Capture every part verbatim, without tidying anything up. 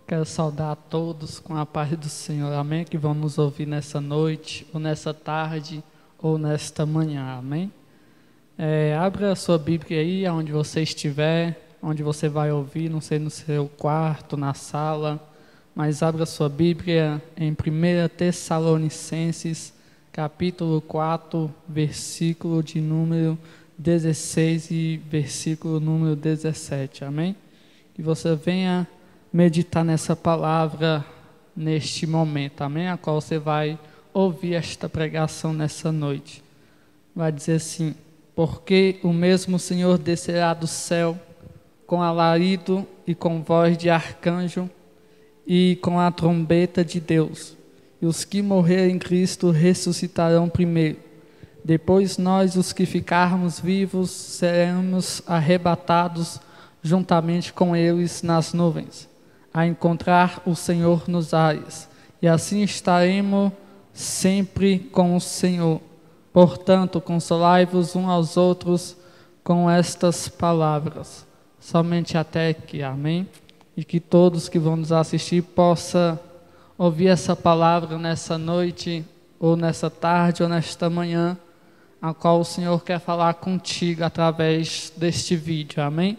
Quero saudar a todos com a paz do Senhor, amém? Que vão nos ouvir nessa noite, ou nessa tarde, ou nesta manhã, amém? É, abra a sua Bíblia aí, onde você estiver, onde você vai ouvir, não sei, no seu quarto, na sala, mas abra a sua Bíblia em primeira Tessalonicenses, capítulo quatro, versículo de número dezesseis e versículo número dezessete, amém? Que você venha meditar nessa palavra neste momento, amém? A qual você vai ouvir esta pregação nessa noite. Vai dizer assim: porque o mesmo Senhor descerá do céu com alarido e com voz de arcanjo e com a trombeta de Deus, e os que morrerem em Cristo ressuscitarão primeiro. Depois nós, os que ficarmos vivos, seremos arrebatados juntamente com eles nas nuvens, a encontrar o Senhor nos ares, e assim estaremos sempre com o Senhor. Portanto, consolai-vos uns aos outros com estas palavras. Somente até aqui, amém? E que todos que vão nos assistir possam ouvir essa palavra nessa noite, ou nessa tarde, ou nesta manhã, a qual o Senhor quer falar contigo através deste vídeo, amém?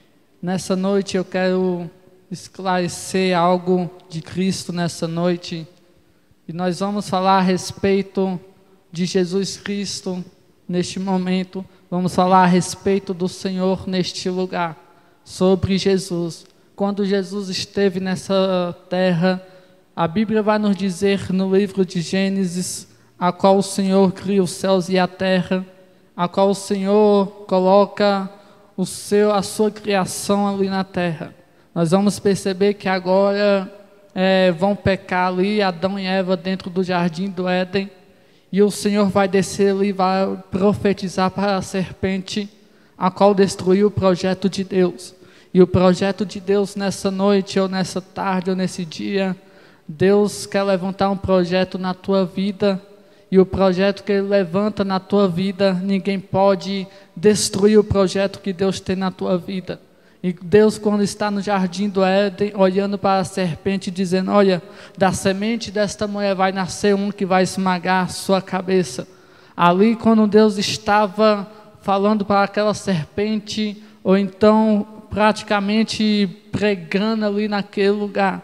Nessa noite eu quero esclarecer algo de Cristo nessa noite, e nós vamos falar a respeito de Jesus Cristo neste momento, vamos falar a respeito do Senhor neste lugar, sobre Jesus. Quando Jesus esteve nessa terra, a Bíblia vai nos dizer no livro de Gênesis, a qual o Senhor cria os céus e a terra, a qual o Senhor coloca o seu, a sua criação ali na terra. Nós vamos perceber que agora é, vão pecar ali Adão e Eva dentro do jardim do Éden, e o Senhor vai descer ali e vai profetizar para a serpente, a qual destruiu o projeto de Deus. E o projeto de Deus nessa noite, ou nessa tarde, ou nesse dia, Deus quer levantar um projeto na tua vida, e o projeto que Ele levanta na tua vida, ninguém pode destruir o projeto que Deus tem na tua vida. E Deus, quando está no jardim do Éden, olhando para a serpente, dizendo: olha, da semente desta mulher vai nascer um que vai esmagar a sua cabeça. Ali, quando Deus estava falando para aquela serpente, ou então praticamente pregando ali naquele lugar,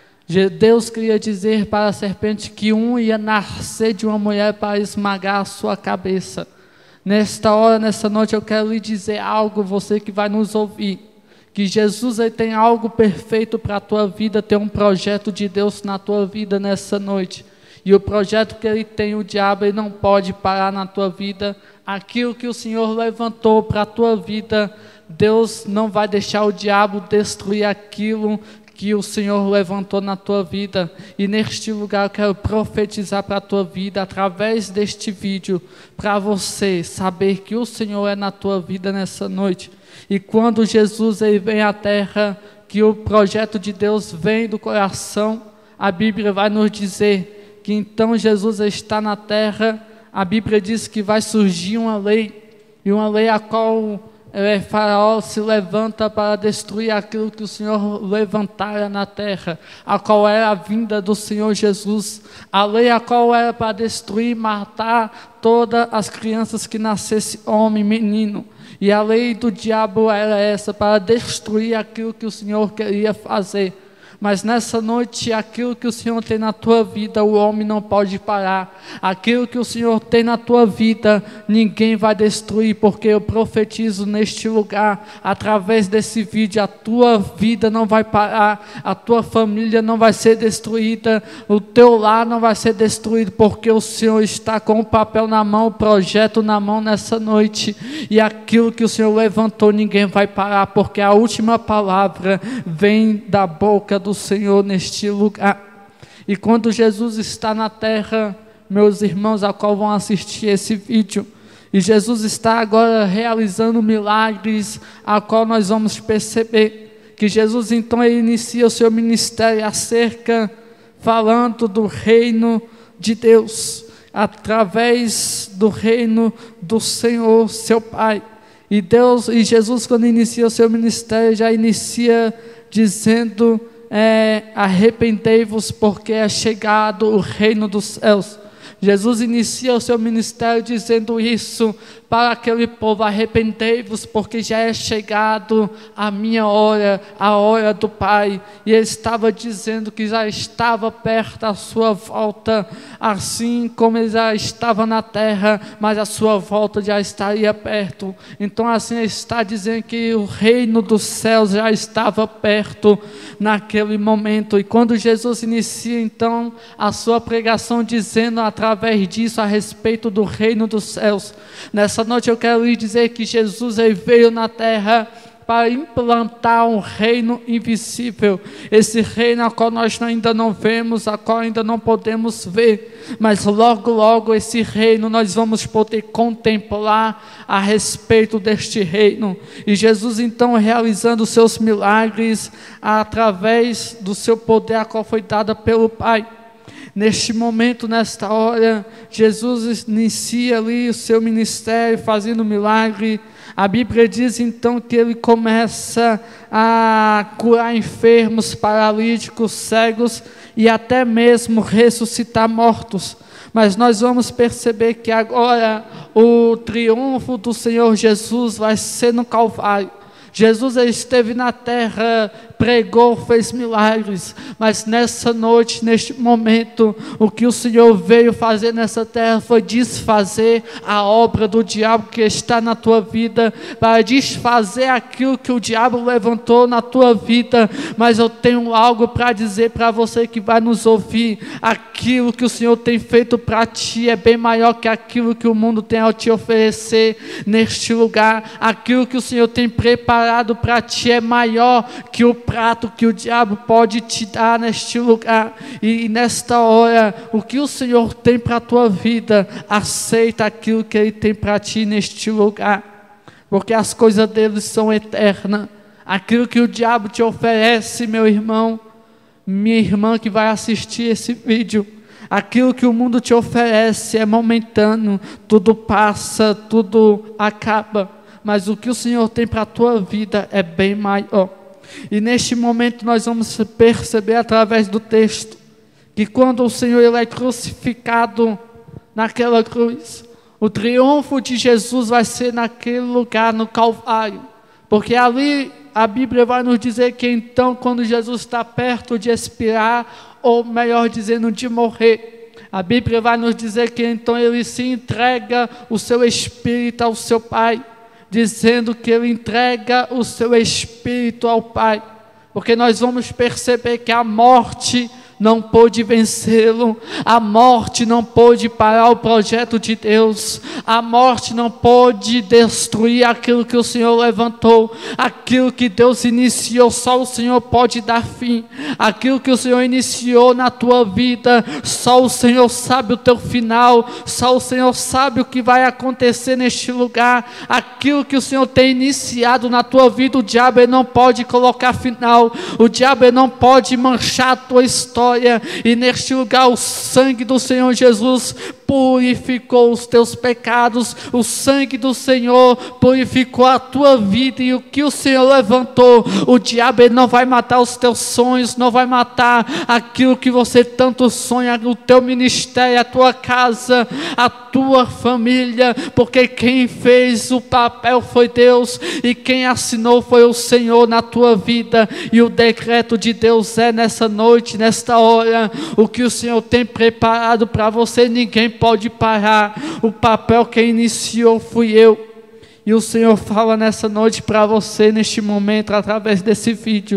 Deus queria dizer para a serpente que um ia nascer de uma mulher para esmagar a sua cabeça. Nesta hora, nessa noite, eu quero lhe dizer algo, você que vai nos ouvir, que Jesus ele tem algo perfeito para a tua vida, tem um projeto de Deus na tua vida nessa noite. E o projeto que Ele tem, o diabo, ele não pode parar na tua vida. Aquilo que o Senhor levantou para a tua vida, Deus não vai deixar o diabo destruir aquilo que o Senhor levantou na tua vida. E neste lugar eu quero profetizar para a tua vida, através deste vídeo, para você saber que o Senhor é na tua vida nessa noite. E quando Jesus ele vem à terra, que o projeto de Deus vem do coração, a Bíblia vai nos dizer que então Jesus está na terra. A Bíblia diz que vai surgir uma lei, e uma lei a qual é, Faraó se levanta para destruir aquilo que o Senhor levantara na terra, a qual era a vinda do Senhor Jesus, a lei a qual era para destruir, matar todas as crianças que nascesse homem, menino. E a lei do diabo era essa, para destruir aquilo que o Senhor queria fazer. Mas nessa noite, aquilo que o Senhor tem na tua vida, o homem não pode parar. Aquilo que o Senhor tem na tua vida, ninguém vai destruir, porque eu profetizo neste lugar, através desse vídeo, a tua vida não vai parar, a tua família não vai ser destruída, o teu lar não vai ser destruído, porque o Senhor está com o papel na mão, o projeto na mão nessa noite, e aquilo que o Senhor levantou, ninguém vai parar, porque a última palavra vem da boca do Senhor neste lugar. E quando Jesus está na terra, meus irmãos, a qual vão assistir esse vídeo, e Jesus está agora realizando milagres, a qual nós vamos perceber que Jesus então ele inicia o seu ministério acerca, falando do reino de Deus, através do reino do Senhor, seu Pai. E Deus, e Jesus, quando inicia o seu ministério, já inicia dizendo é, arrependei-vos porque é chegado o reino dos céus. Jesus inicia o seu ministério dizendo isso para aquele povo: arrependei-vos porque já é chegado a minha hora, a hora do Pai. E ele estava dizendo que já estava perto a sua volta, assim como ele já estava na terra, mas a sua volta já estaria perto. Então assim ele está dizendo que o reino dos céus já estava perto naquele momento. E quando Jesus inicia então a sua pregação dizendo através disso a respeito do reino dos céus, nessa noite eu quero lhe dizer que Jesus ele veio na terra para implantar um reino invisível, esse reino a qual nós ainda não vemos, a qual ainda não podemos ver, mas logo logo esse reino nós vamos poder contemplar a respeito deste reino. E Jesus então realizando seus milagres através do seu poder a qual foi dada pelo Pai. Neste momento, nesta hora, Jesus inicia ali o seu ministério fazendo milagre. A Bíblia diz então que ele começa a curar enfermos, paralíticos, cegos e até mesmo ressuscitar mortos. Mas nós vamos perceber que agora o triunfo do Senhor Jesus vai ser no Calvário. Jesus esteve na terra, pregou, fez milagres, mas nessa noite, neste momento, o que o Senhor veio fazer nessa terra foi desfazer a obra do diabo que está na tua vida, para desfazer aquilo que o diabo levantou na tua vida. Mas eu tenho algo para dizer para você que vai nos ouvir: aquilo que o Senhor tem feito para ti é bem maior que aquilo que o mundo tem a te oferecer neste lugar. Aquilo que o Senhor tem preparado para ti é maior que o prato que o diabo pode te dar neste lugar. E nesta hora, o que o Senhor tem para a tua vida, aceita aquilo que Ele tem para ti neste lugar, porque as coisas dele são eternas. Aquilo que o diabo te oferece, meu irmão, minha irmã que vai assistir esse vídeo, aquilo que o mundo te oferece é momentâneo, tudo passa, tudo acaba. Mas o que o Senhor tem para a tua vida é bem maior. E neste momento nós vamos perceber através do texto, que quando o Senhor ele é crucificado naquela cruz, o triunfo de Jesus vai ser naquele lugar, no Calvário. Porque ali a Bíblia vai nos dizer que então quando Jesus está perto de expirar, ou melhor dizendo, de morrer, a Bíblia vai nos dizer que então ele se entrega o seu espírito ao seu Pai, dizendo que ele entrega o seu espírito ao Pai, porque nós vamos perceber que a morte não pôde vencê-lo, a morte não pôde parar o projeto de Deus, a morte não pôde destruir aquilo que o Senhor levantou, aquilo que Deus iniciou, só o Senhor pode dar fim, aquilo que o Senhor iniciou na tua vida, só o Senhor sabe o teu final, só o Senhor sabe o que vai acontecer neste lugar, aquilo que o Senhor tem iniciado na tua vida, o diabo ele não pode colocar final, o diabo ele não pode manchar a tua história. E neste lugar o sangue do Senhor Jesus purificou os teus pecados, o sangue do Senhor purificou a tua vida, e o que o Senhor levantou, o diabo ele não vai matar os teus sonhos, não vai matar aquilo que você tanto sonha, o teu ministério, a tua casa, a tua família, porque quem fez o papel foi Deus, e quem assinou foi o Senhor na tua vida, e o decreto de Deus é nessa noite, nesta hora, o que o Senhor tem preparado para você, ninguém pode parar, o papel que iniciou fui eu, e o Senhor fala nessa noite para você, neste momento, através desse vídeo: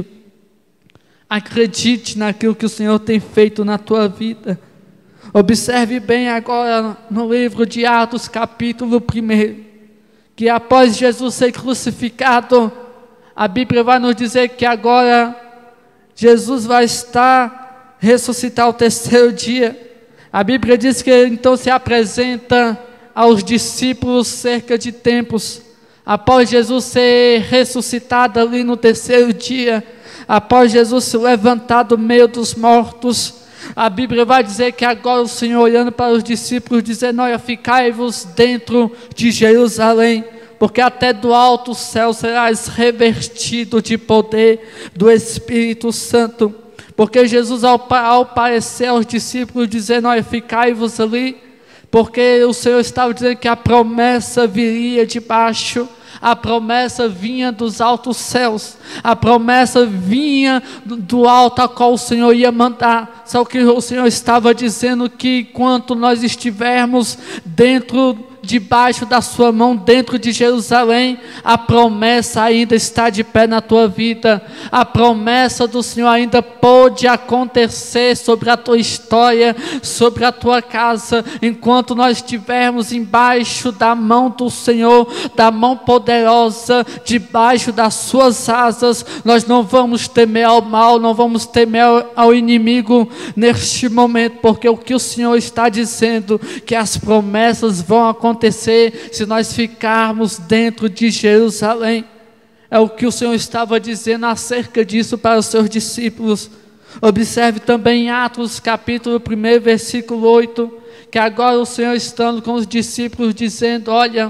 acredite naquilo que o Senhor tem feito na tua vida. Observe bem agora no livro de Atos, capítulo um, que após Jesus ser crucificado, a Bíblia vai nos dizer que agora Jesus vai estar ressuscitar ao terceiro dia. A Bíblia diz que ele então se apresenta aos discípulos cerca de tempos, após Jesus ser ressuscitado ali no terceiro dia, após Jesus se levantar do meio dos mortos. A Bíblia vai dizer que agora o Senhor olhando para os discípulos, dizendo: olha, ficai-vos dentro de Jerusalém, porque até do alto céu serás revestido de poder do Espírito Santo. Porque Jesus, ao, ao parecer aos discípulos, dizendo: olha, ficai-vos ali, porque o Senhor estava dizendo que a promessa viria de baixo, a promessa vinha dos altos céus, a promessa vinha do, do alto a qual o Senhor ia mandar. Só que o Senhor estava dizendo que enquanto nós estivermos dentro, debaixo da sua mão, dentro de Jerusalém, a promessa ainda está de pé na tua vida, a promessa do Senhor ainda pode acontecer sobre a tua história, sobre a tua casa, enquanto nós estivermos embaixo da mão do Senhor, da mão poderosa, debaixo das suas asas. Nós não vamos temer ao mal, não vamos temer ao inimigo neste momento, porque o que o Senhor está dizendo, que as promessas vão acontecer acontecer se nós ficarmos dentro de Jerusalém. É o que o Senhor estava dizendo acerca disso para os seus discípulos. Observe também em Atos capítulo um, versículo oito, que agora o Senhor estando com os discípulos dizendo: olha,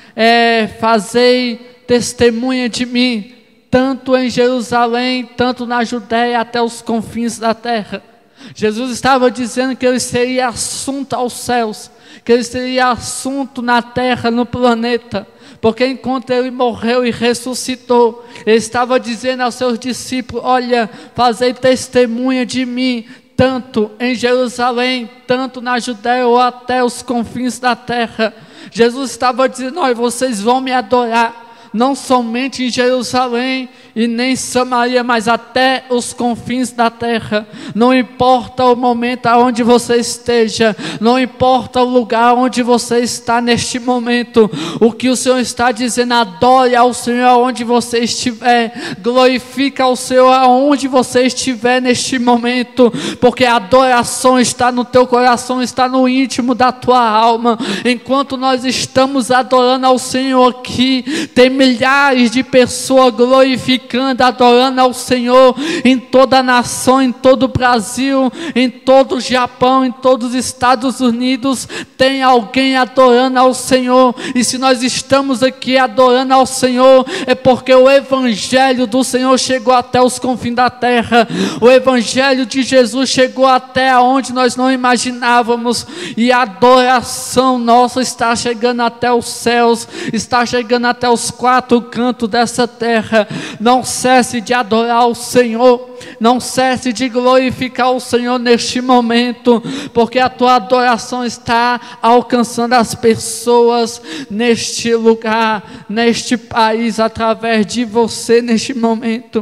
é, fazei testemunha de mim, tanto em Jerusalém, tanto na Judéia, até os confins da terra. Jesus estava dizendo que ele seria assunto aos céus, que ele seria assunto na terra, no planeta, porque enquanto ele morreu e ressuscitou, ele estava dizendo aos seus discípulos: olha, fazei testemunha de mim, tanto em Jerusalém, tanto na Judéia ou até os confins da terra. Jesus estava dizendo: olha, vocês vão me adorar, não somente em Jerusalém e nem em Samaria, mas até os confins da terra. Não importa o momento aonde você esteja, não importa o lugar onde você está neste momento, o que o Senhor está dizendo: adore ao Senhor aonde você estiver, glorifica ao Senhor aonde você estiver neste momento, porque a adoração está no teu coração, está no íntimo da tua alma. Enquanto nós estamos adorando ao Senhor aqui, tem milhares de pessoas glorificando, adorando ao Senhor em toda a nação, em todo o Brasil, em todo o Japão, em todos os Estados Unidos. Tem alguém adorando ao Senhor. E se nós estamos aqui adorando ao Senhor, é porque o Evangelho do Senhor chegou até os confins da terra. O Evangelho de Jesus chegou até onde nós não imaginávamos, e a adoração nossa está chegando até os céus, está chegando até os quatro cantos dessa terra. Não cesse de adorar o Senhor, não cesse de glorificar o Senhor neste momento, porque a tua adoração está alcançando as pessoas neste lugar, neste país, através de você neste momento.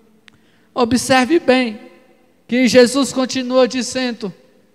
Observe bem que Jesus continua dizendo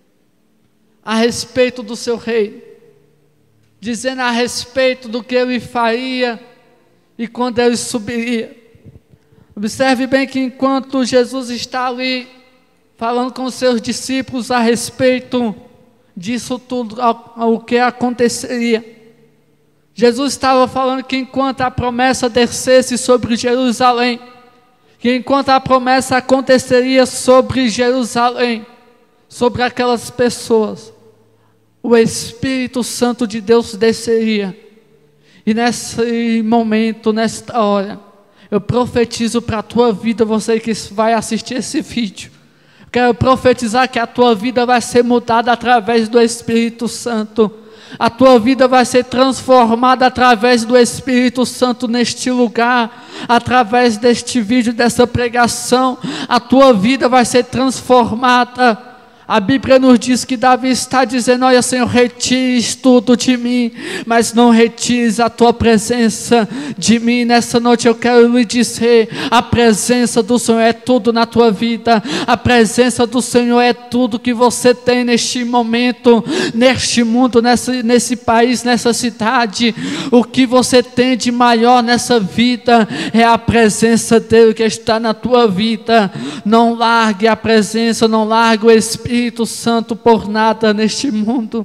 a respeito do seu reino, dizendo a respeito do que ele faria e quando ele subiria. Observe bem que enquanto Jesus está ali falando com os seus discípulos a respeito disso tudo, o que aconteceria, Jesus estava falando que enquanto a promessa descesse sobre Jerusalém, que enquanto a promessa aconteceria sobre Jerusalém, sobre aquelas pessoas, o Espírito Santo de Deus desceria. E nesse momento, nesta hora, eu profetizo para a tua vida, você que vai assistir esse vídeo. Quero profetizar que a tua vida vai ser mudada através do Espírito Santo. A tua vida vai ser transformada através do Espírito Santo neste lugar, através deste vídeo, dessa pregação. A tua vida vai ser transformada. A Bíblia nos diz que Davi está dizendo: olha, Senhor, retires tudo de mim, mas não retires a tua presença de mim. Nessa noite eu quero lhe dizer: a presença do Senhor é tudo na tua vida, a presença do Senhor é tudo que você tem neste momento, neste mundo, nesse, nesse país, nessa cidade. O que você tem de maior nessa vida é a presença dele que está na tua vida. Não largue a presença, não largue o Espírito Espírito Santo por nada neste mundo.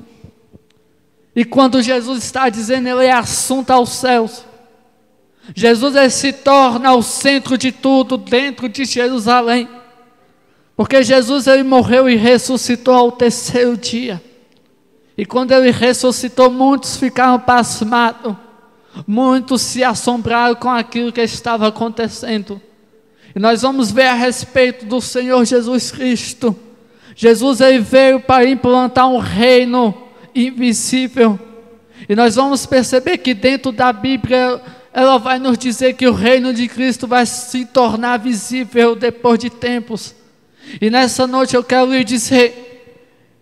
E quando Jesus está dizendo, ele é assunto aos céus. Jesus ele se torna o centro de tudo dentro de Jerusalém. Porque Jesus ele morreu e ressuscitou ao terceiro dia. E quando ele ressuscitou, muitos ficaram pasmados. Muitos se assombraram com aquilo que estava acontecendo. E nós vamos ver a respeito do Senhor Jesus Cristo. Jesus ele veio para implantar um reino invisível. E nós vamos perceber que dentro da Bíblia, ela vai nos dizer que o reino de Cristo vai se tornar visível depois de tempos. E nessa noite eu quero lhe dizer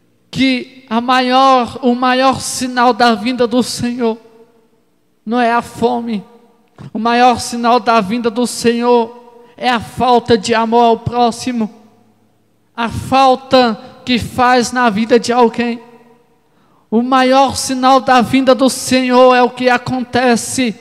que a maior, o maior sinal da vinda do Senhor não é a fome. O maior sinal da vinda do Senhor é a falta de amor ao próximo, a falta que faz na vida de alguém. O maior sinal da vinda do Senhor é o que acontece.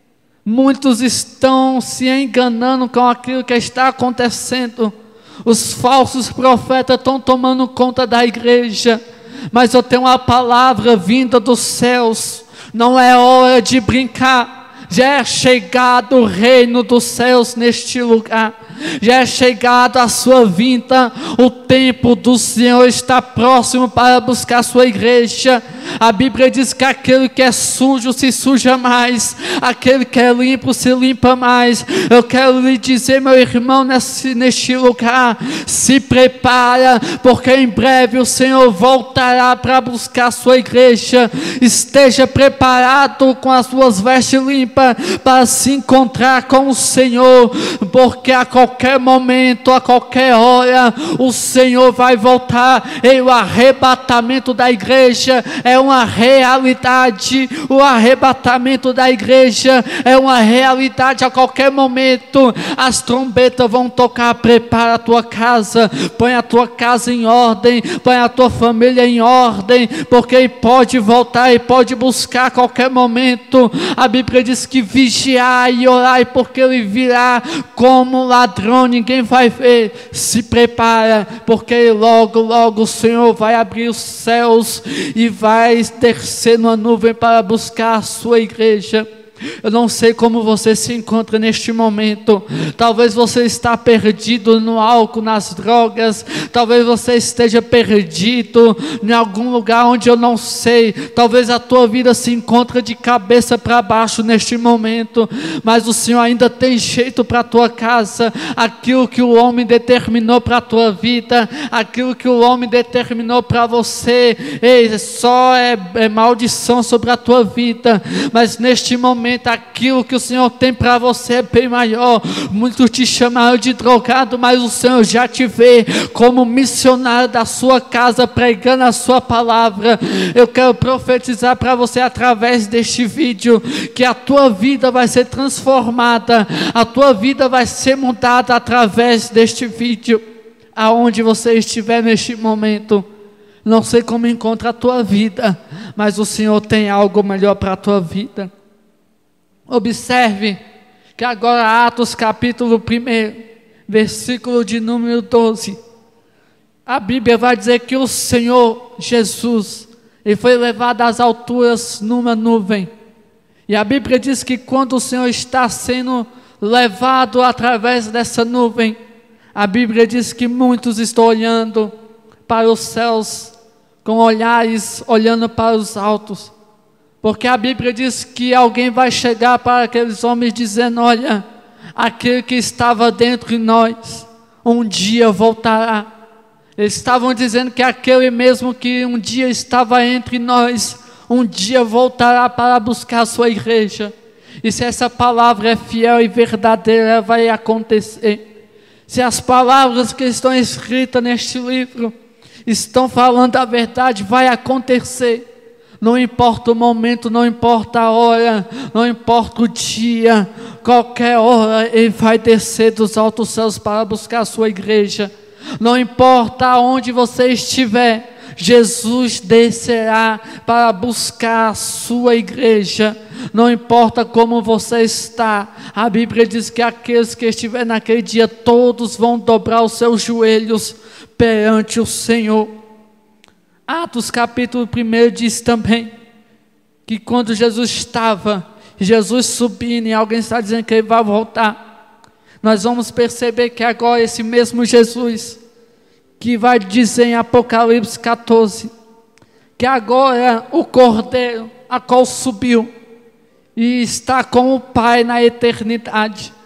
Muitos estão se enganando com aquilo que está acontecendo. Os falsos profetas estão tomando conta da igreja. Mas eu tenho uma palavra vinda dos céus. Não é hora de brincar. Já é chegado o reino dos céus neste lugar. Já é chegado a sua vinda. O tempo do Senhor está próximo para buscar a sua igreja. A Bíblia diz que aquele que é sujo se suja mais, aquele que é limpo se limpa mais. Eu quero lhe dizer, meu irmão, nesse, neste lugar, se prepara, porque em breve o Senhor voltará para buscar a sua igreja. Esteja preparado com as suas vestes limpas para se encontrar com o Senhor, porque a qualquer momento, a qualquer hora, o Senhor vai voltar. E o arrebatamento da igreja é uma realidade. O arrebatamento da igreja é uma realidade. A qualquer momento as trombetas vão tocar. Prepara a tua casa, põe a tua casa em ordem, põe a tua família em ordem, porque ele pode voltar e pode buscar a qualquer momento. A Bíblia diz que vigiai e orai, porque ele virá como ladrão, ninguém vai ver. Se prepara, porque logo, logo o Senhor vai abrir os céus e vai descer numa nuvem para buscar a sua igreja. Eu não sei como você se encontra neste momento. Talvez você está perdido no álcool, nas drogas. Talvez você esteja perdido em algum lugar onde eu não sei. Talvez a tua vida se encontre de cabeça para baixo neste momento. Mas o Senhor ainda tem jeito para a tua casa. Aquilo que o homem determinou para a tua vida, aquilo que o homem determinou para você, ei, só é, é maldição sobre a tua vida. Mas neste momento, aquilo que o Senhor tem para você é bem maior. Muitos te chamaram de drogado, mas o Senhor já te vê como missionário da sua casa, pregando a sua palavra. Eu quero profetizar para você através deste vídeo, que a tua vida vai ser transformada, a tua vida vai ser mudada através deste vídeo. Aonde você estiver neste momento, não sei como encontra a tua vida, mas o Senhor tem algo melhor para a tua vida. Observe que agora Atos capítulo um, versículo de número doze, a Bíblia vai dizer que o Senhor Jesus, ele foi levado às alturas numa nuvem. E a Bíblia diz que quando o Senhor está sendo levado através dessa nuvem, a Bíblia diz que muitos estão olhando para os céus, com olhares olhando para os altos. Porque a Bíblia diz que alguém vai chegar para aqueles homens dizendo: olha, aquele que estava dentro de nós, um dia voltará. Eles estavam dizendo que aquele mesmo que um dia estava entre nós, um dia voltará para buscar a sua igreja. E se essa palavra é fiel e verdadeira, vai acontecer. Se as palavras que estão escritas neste livro estão falando a verdade, vai acontecer. Não importa o momento, não importa a hora, não importa o dia, qualquer hora ele vai descer dos altos céus para buscar a sua igreja. Não importa onde você estiver, Jesus descerá para buscar a sua igreja. Não importa como você está, a Bíblia diz que aqueles que estiverem naquele dia, todos vão dobrar os seus joelhos perante o Senhor. Atos capítulo um diz também que quando Jesus estava, Jesus subindo, e alguém está dizendo que ele vai voltar, nós vamos perceber que agora esse mesmo Jesus, que vai dizer em Apocalipse catorze, que agora o Cordeiro, a qual subiu, e está com o Pai na eternidade,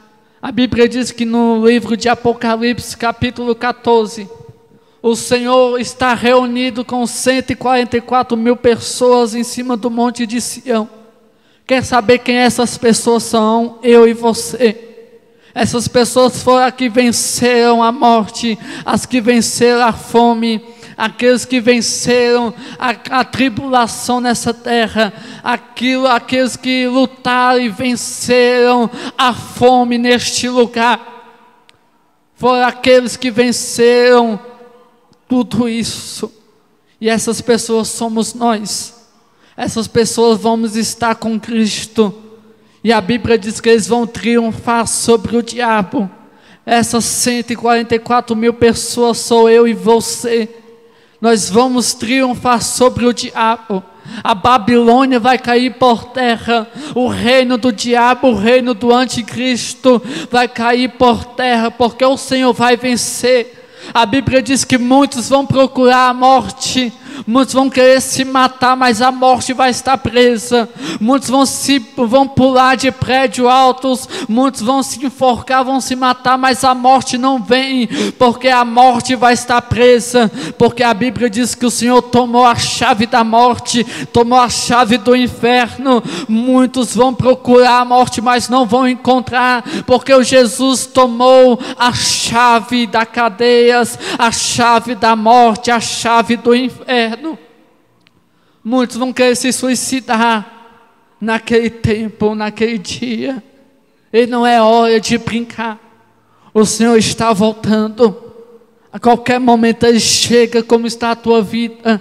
A Bíblia diz que no livro de Apocalipse, capítulo quatorze, o Senhor está reunido com cento e quarenta e quatro mil pessoas em cima do monte de Sião. Quer saber quem essas pessoas são? Eu e você. Essas pessoas foram as que venceram a morte, as que venceram a fome, aqueles que venceram a, a tribulação nessa terra, aquilo, aqueles que lutaram e venceram a fome neste lugar. Foram aqueles que venceram tudo isso. E essas pessoas somos nós. Essas pessoas vamos estar com Cristo. E a Bíblia diz que eles vão triunfar sobre o diabo. Essas cento e quarenta e quatro mil pessoas sou eu e você. Nós vamos triunfar sobre o diabo. A Babilônia vai cair por terra. O reino do diabo, o reino do anticristo vai cair por terra, porque o Senhor vai vencer. A Bíblia diz que muitos vão procurar a morte, muitos vão querer se matar, mas a morte vai estar presa. Muitos vão, se, vão pular de prédios altos, muitos vão se enforcar, vão se matar, mas a morte não vem, porque a morte vai estar presa, porque a Bíblia diz que o Senhor tomou a chave da morte, tomou a chave do inferno. Muitos vão procurar a morte, mas não vão encontrar, porque o Jesus tomou a chave da cadeia, a chave da morte, a chave do inferno. Muitos vão querer se suicidar naquele tempo, naquele dia. E não é hora de brincar. O Senhor está voltando. A qualquer momento Ele chega. Como está a tua vida?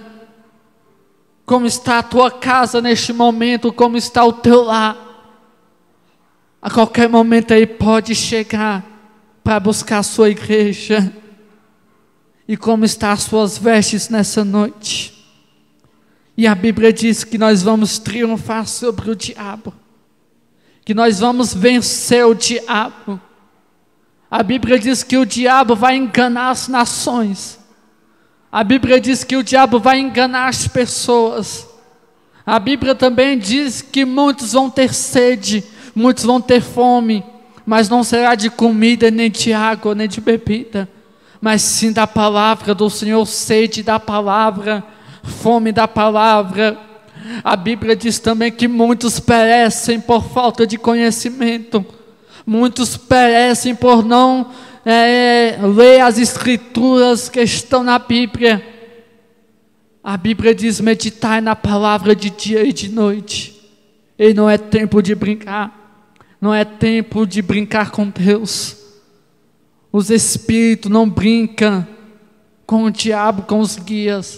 Como está a tua casa neste momento? Como está o teu lar? A qualquer momento Ele pode chegar para buscar a sua igreja. E como estão as suas vestes nessa noite? E a Bíblia diz que nós vamos triunfar sobre o diabo, que nós vamos vencer o diabo. A Bíblia diz que o diabo vai enganar as nações. A Bíblia diz que o diabo vai enganar as pessoas. A Bíblia também diz que muitos vão ter sede, muitos vão ter fome, mas não será de comida, nem de água, nem de bebida, mas sim da palavra do Senhor, sede da palavra, fome da palavra. A Bíblia diz também que muitos perecem por falta de conhecimento, muitos perecem por não é, ler as escrituras que estão na Bíblia. A Bíblia diz: meditai na palavra de dia e de noite. E não é tempo de brincar, não é tempo de brincar com Deus. Os espíritos não brincam com o diabo, com os guias.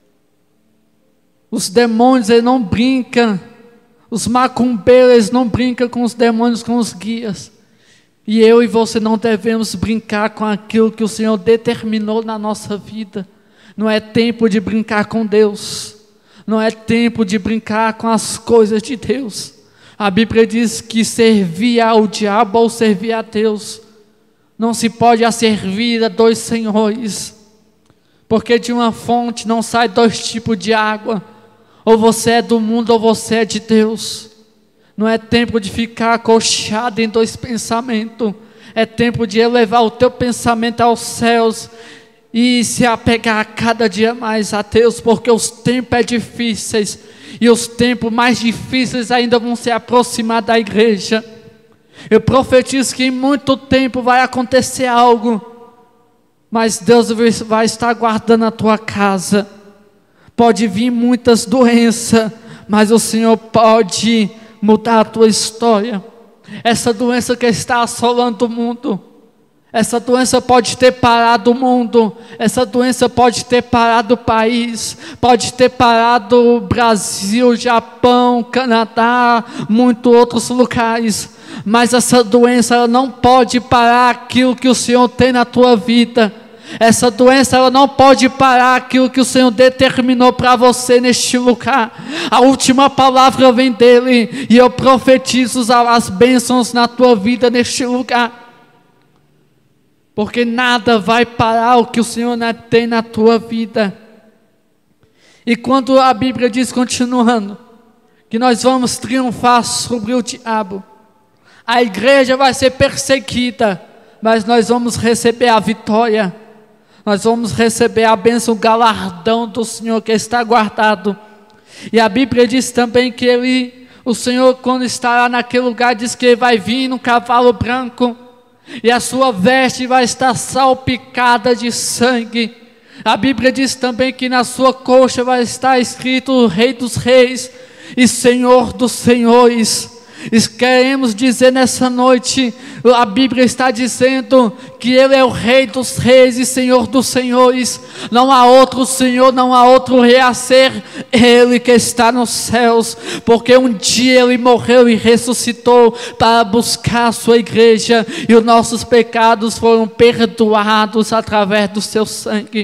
Os demônios, eles não brincam. Os macumbeiros, eles não brincam com os demônios, com os guias. E eu e você não devemos brincar com aquilo que o Senhor determinou na nossa vida. Não é tempo de brincar com Deus. Não é tempo de brincar com as coisas de Deus. A Bíblia diz que servir ao diabo ou servir a Deus. Não se pode a servir a dois senhores, porque de uma fonte não sai dois tipos de água. Ou você é do mundo ou você é de Deus. Não é tempo de ficar acochado em dois pensamentos. É tempo de elevar o teu pensamento aos céus e se apegar cada dia mais a Deus, porque os tempos é difíceis e os tempos mais difíceis ainda vão se aproximar da igreja. Eu profetizo que em muito tempo vai acontecer algo, mas Deus vai estar guardando a tua casa. Pode vir muitas doenças, mas o Senhor pode mudar a tua história. Essa doença que está assolando o mundo, essa doença pode ter parado o mundo, essa doença pode ter parado o país, pode ter parado o Brasil, Japão, Canadá, muitos outros lugares. Mas essa doença ela não pode parar aquilo que o Senhor tem na tua vida. Essa doença ela não pode parar aquilo que o Senhor determinou para você neste lugar. A última palavra vem dele, e eu profetizo as bênçãos na tua vida neste lugar, porque nada vai parar o que o Senhor tem na tua vida. E quando a Bíblia diz, continuando, que nós vamos triunfar sobre o diabo, A igreja vai ser perseguida, mas nós vamos receber a vitória. Nós vamos receber a bênção, o galardão do Senhor que está guardado. E a Bíblia diz também que ele, o Senhor, quando estará naquele lugar, diz que ele vai vir num cavalo branco, e a sua veste vai estar salpicada de sangue. A Bíblia diz também que na sua coxa vai estar escrito o Rei dos Reis e Senhor dos Senhores. E queremos dizer nessa noite, a Bíblia está dizendo que Ele é o Rei dos Reis e Senhor dos Senhores. Não há outro Senhor, não há outro Rei a ser Ele que está nos céus, porque um dia Ele morreu e ressuscitou para buscar a sua igreja, e os nossos pecados foram perdoados através do seu sangue.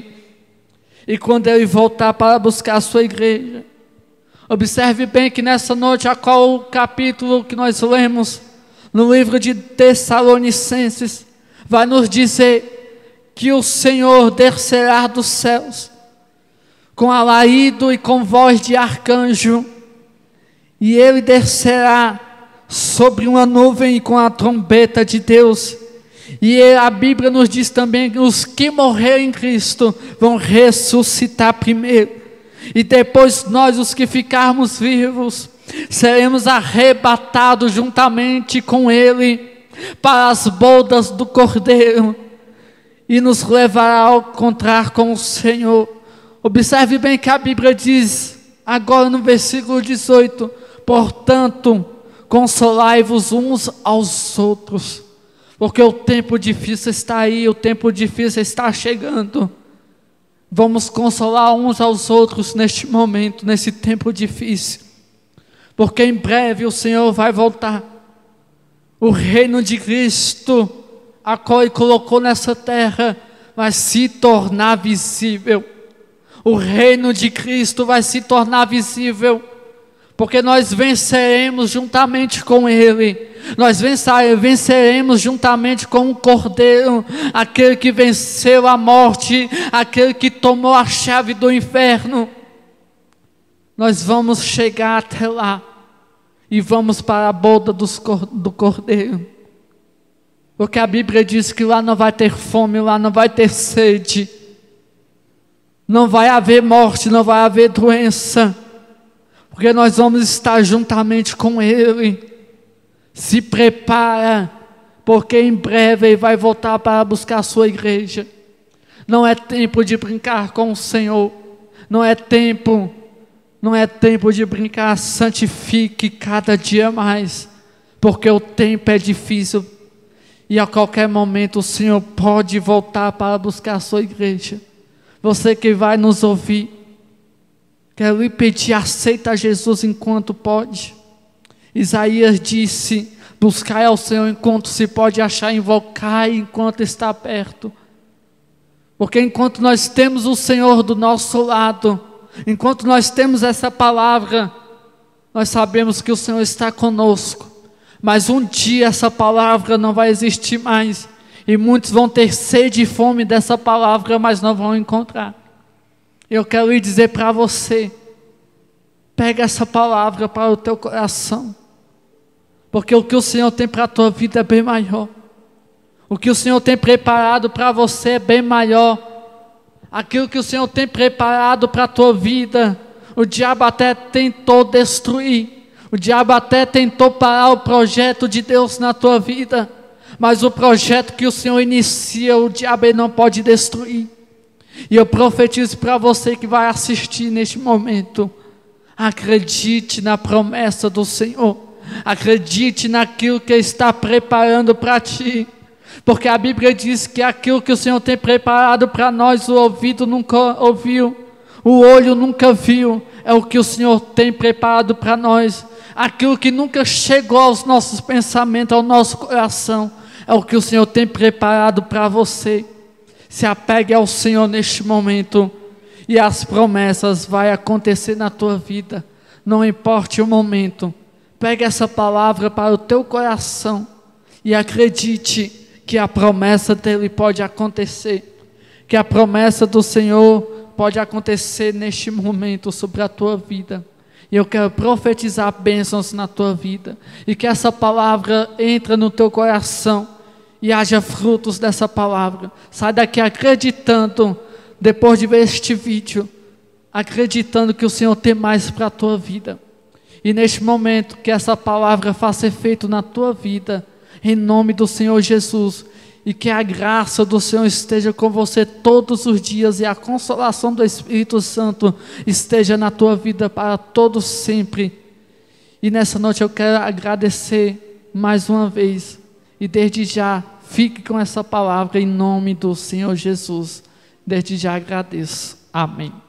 E quando Ele voltar para buscar a sua igreja, observe bem que nessa noite, a qual o capítulo que nós lemos no livro de Tessalonicenses vai nos dizer que o Senhor descerá dos céus com alarido e com voz de arcanjo, e Ele descerá sobre uma nuvem com a trombeta de Deus. E a Bíblia nos diz também que os que morrerem em Cristo vão ressuscitar primeiro. E depois nós, os que ficarmos vivos, seremos arrebatados juntamente com Ele para as bodas do Cordeiro, e nos levará a encontrar com o Senhor. Observe bem que a Bíblia diz, agora no versículo dezoito, portanto, consolai-vos uns aos outros, porque o tempo difícil está aí, o tempo difícil está chegando. Vamos consolar uns aos outros neste momento, nesse tempo difícil, porque em breve o Senhor vai voltar. O reino de Cristo, a qual Ele colocou nessa terra, vai se tornar visível. O reino de Cristo vai se tornar visível, porque nós venceremos juntamente com Ele. Nós venceremos juntamente com o Cordeiro, aquele que venceu a morte, aquele que tomou a chave do inferno. Nós vamos chegar até lá e vamos para a boda dos, do Cordeiro, porque a Bíblia diz que lá não vai ter fome, lá não vai ter sede, não vai haver morte, não vai haver doença, porque nós vamos estar juntamente com Ele. Se prepara, porque em breve Ele vai voltar para buscar a sua igreja. Não é tempo de brincar com o Senhor, não é tempo, não é tempo de brincar. Santifique cada dia mais, porque o tempo é difícil, e a qualquer momento o Senhor pode voltar para buscar a sua igreja. Você que vai nos ouvir, quero lhe pedir, aceita Jesus enquanto pode. Isaías disse, buscai ao Senhor enquanto se pode achar, invocai enquanto está perto. Porque enquanto nós temos o Senhor do nosso lado, enquanto nós temos essa palavra, nós sabemos que o Senhor está conosco. Mas um dia essa palavra não vai existir mais, e muitos vão ter sede e fome dessa palavra, mas não vão encontrar. Eu quero lhe dizer para você, pega essa palavra para o teu coração, porque o que o Senhor tem para a tua vida é bem maior. O que o Senhor tem preparado para você é bem maior. Aquilo que o Senhor tem preparado para a tua vida, o diabo até tentou destruir, o diabo até tentou parar o projeto de Deus na tua vida, mas o projeto que o Senhor inicia, o diabo ele não pode destruir. E eu profetizo para você que vai assistir neste momento, acredite na promessa do Senhor, acredite naquilo que Ele está preparando para ti, porque a Bíblia diz que aquilo que o Senhor tem preparado para nós, o ouvido nunca ouviu, o olho nunca viu, é o que o Senhor tem preparado para nós. Aquilo que nunca chegou aos nossos pensamentos, ao nosso coração, é o que o Senhor tem preparado para você. Se apegue ao Senhor neste momento, e as promessas vão acontecer na tua vida, não importa o momento. Pegue essa palavra para o teu coração e acredite que a promessa dele pode acontecer, que a promessa do Senhor pode acontecer neste momento sobre a tua vida. E eu quero profetizar bênçãos na tua vida. E que essa palavra entre no teu coração. E haja frutos dessa palavra. Sai daqui acreditando, depois de ver este vídeo, acreditando que o Senhor tem mais para a tua vida. E neste momento, que essa palavra faça efeito na tua vida, em nome do Senhor Jesus. E que a graça do Senhor esteja com você todos os dias, e a consolação do Espírito Santo esteja na tua vida para todos sempre. E nessa noite eu quero agradecer mais uma vez, e desde já, fique com essa palavra em nome do Senhor Jesus. Desde já agradeço. Amém.